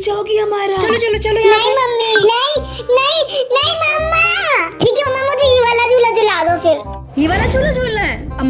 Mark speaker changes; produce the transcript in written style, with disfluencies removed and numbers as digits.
Speaker 1: जाओगी हमारा।
Speaker 2: चलो चलो चलो।
Speaker 3: नहीं मम्मी, नहीं नहीं नहीं मम्मा। ठीक है मम्मा, मुझे ये वाला झूला झुला दो फिर।
Speaker 1: ये वाला झूला झूलना